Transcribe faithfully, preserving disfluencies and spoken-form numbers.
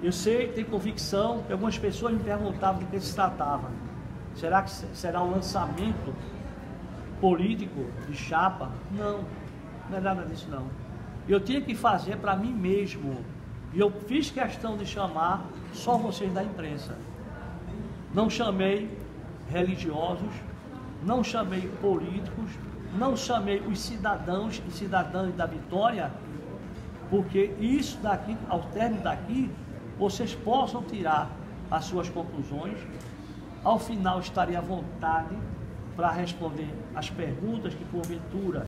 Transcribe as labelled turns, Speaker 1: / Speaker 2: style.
Speaker 1: Eu sei, tenho convicção, que algumas pessoas me perguntavam do que se tratava. Será que será um lançamento político de chapa? Não, não é nada disso não. Eu tinha que fazer para mim mesmo. E eu fiz questão de chamar só vocês da imprensa. Não chamei religiosos, não chamei políticos, não chamei os cidadãos e cidadãs da Vitória, porque isso daqui, ao término daqui, vocês possam tirar as suas conclusões. Ao final estarei à vontade para responder as perguntas que porventura